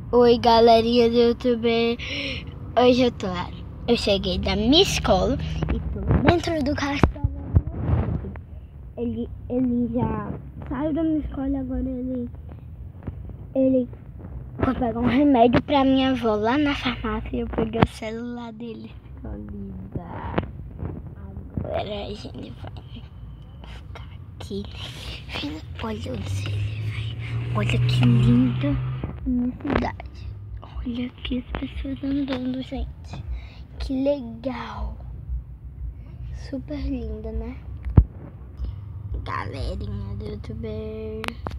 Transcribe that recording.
Oi, galerinha do YouTube. Hoje eu cheguei da minha escola e tô dentro do carro. Ele já saiu da minha escola, agora ele foi pegar um remédio pra minha avó lá na farmácia e eu peguei o celular dele. Agora a gente vai ficar aqui. Olha onde ele vai. Olha que linda minha cidade. Olha aqui as pessoas andando, gente. Que legal. Super linda, né? Galerinha do YouTube.